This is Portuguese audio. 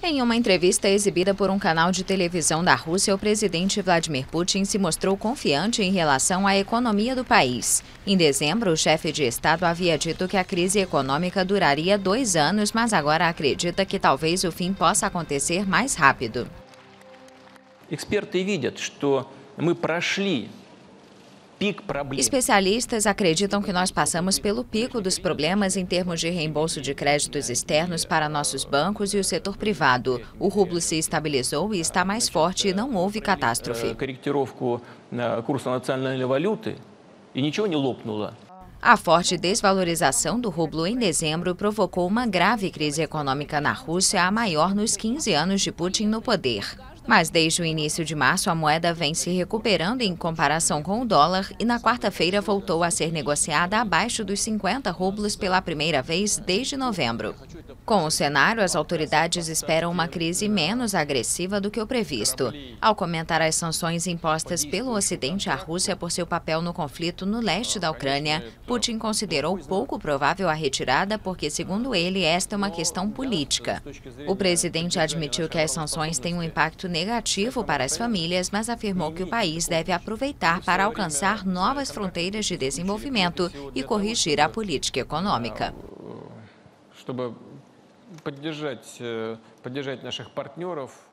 Em uma entrevista exibida por um canal de televisão da Rússia, o presidente Vladimir Putin se mostrou confiante em relação à economia do país. Em dezembro, o chefe de Estado havia dito que a crise econômica duraria 2 anos, mas agora acredita que talvez o fim possa acontecer mais rápido. Expertos видят, что мы прошли. Especialistas acreditam que nós passamos pelo pico dos problemas em termos de reembolso de créditos externos para nossos bancos e o setor privado. O rublo se estabilizou e está mais forte e não houve catástrofe. A forte desvalorização do rublo em dezembro provocou uma grave crise econômica na Rússia, a maior nos 15 anos de Putin no poder. Mas desde o início de março, a moeda vem se recuperando em comparação com o dólar e na quarta-feira voltou a ser negociada abaixo dos 50 rublos pela primeira vez desde novembro. Com o cenário, as autoridades esperam uma crise menos agressiva do que o previsto. Ao comentar as sanções impostas pelo Ocidente à Rússia por seu papel no conflito no leste da Ucrânia, Putin considerou pouco provável a retirada porque, segundo ele, esta é uma questão política. O presidente admitiu que as sanções têm um impacto negativo para as famílias, mas afirmou que o país deve aproveitar para alcançar novas fronteiras de desenvolvimento e corrigir a política econômica. Чтобы поддержать наших партнеров